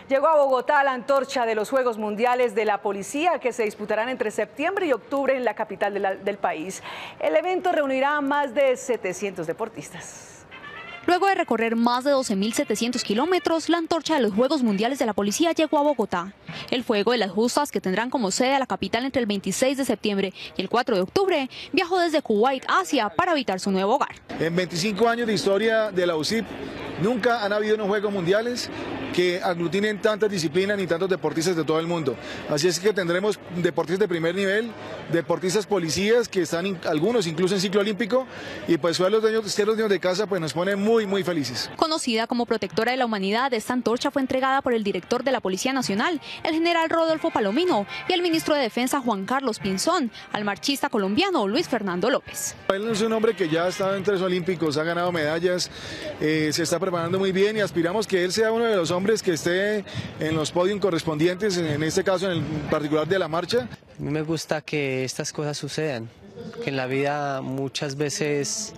Llegó a Bogotá la antorcha de los Juegos Mundiales de la Policía que se disputarán entre septiembre y octubre en la capital del país. El evento reunirá a más de 700 deportistas. Luego de recorrer más de 12.700 kilómetros, la antorcha de los Juegos Mundiales de la Policía llegó a Bogotá. El fuego de las justas, que tendrán como sede a la capital entre el 26 de septiembre y el 4 de octubre, viajó desde Kuwait, Asia, para habitar su nuevo hogar. En 25 años de historia de la UCIP, nunca han habido unos Juegos Mundiales que aglutinen tantas disciplinas ni tantos deportistas de todo el mundo. Así es que tendremos deportistas de primer nivel, deportistas policías que están algunos incluso en ciclo olímpico, y pues ser los dueños de casa pues nos pone muy felices. Conocida como protectora de la humanidad, esta antorcha fue entregada por el director de la Policía Nacional, el general Rodolfo Palomino, y el ministro de Defensa Juan Carlos Pinzón, al marchista colombiano Luis Fernando López. Él es un hombre que ya ha estado en 3 olímpicos, ha ganado medallas, se está preparando muy bien y aspiramos que él sea uno de los hombres que esté en los podios correspondientes, en este caso en el particular de la marcha. A mí me gusta que estas cosas sucedan, que en la vida muchas veces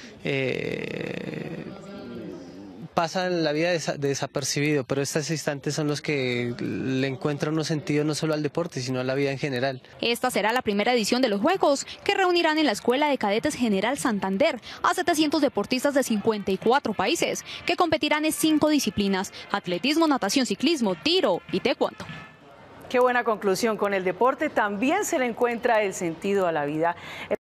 pasan la vida desapercibido, pero estos instantes son los que le encuentran un sentido no solo al deporte, sino a la vida en general. Esta será la primera edición de los Juegos, que reunirán en la Escuela de Cadetes General Santander a 700 deportistas de 54 países, que competirán en 5 disciplinas: atletismo, natación, ciclismo, tiro y taekwondo. Qué buena conclusión. Con el deporte también se le encuentra el sentido a la vida.